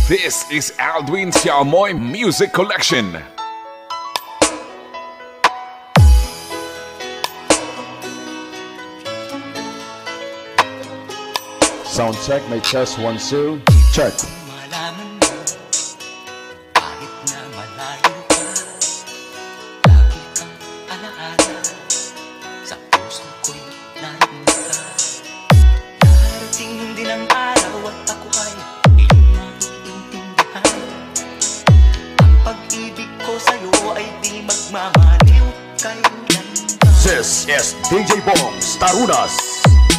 This is Aldwin Xiaomoy Music Collection. Sound check, may test 1, 2, check. Malaman mo, kahit na malayo ka, lagi kang alaala, sa puso ko'y naroon ka. Darating din ang araw at ako ay iyong maiintindihan. Ang pag-ibig ko sa'yo ay di magmamaliw kailanman. This is DJ Bongs Tarunas.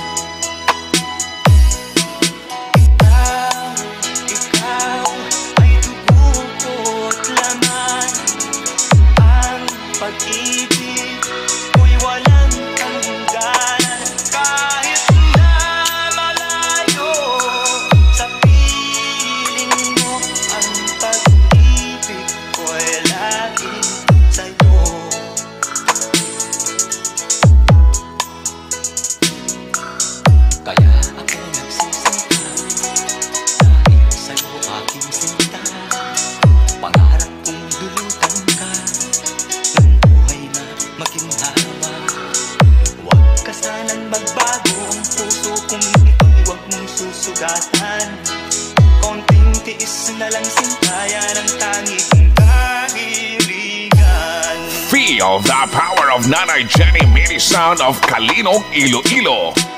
Ikaw ay dugo ko't laman. Ang pag-ibig ko'y walang hanggan. Kahit na malayo sa piling mo, ang pag-ibig ko'y laging sa'yo. Kaya ako nagsisinta dahil sa'yo aking sinta. Pangarap kong dulutan ka ng buhay na maginhawa. Huwag ka sanang magbago, ang puso kong ito'y huwag mong susugatan. Konting tiis na lang sinta, yan ang tanging kahilingan. Feel the power of Nanay Jenny Mini Sound of Calinog, Iloilo.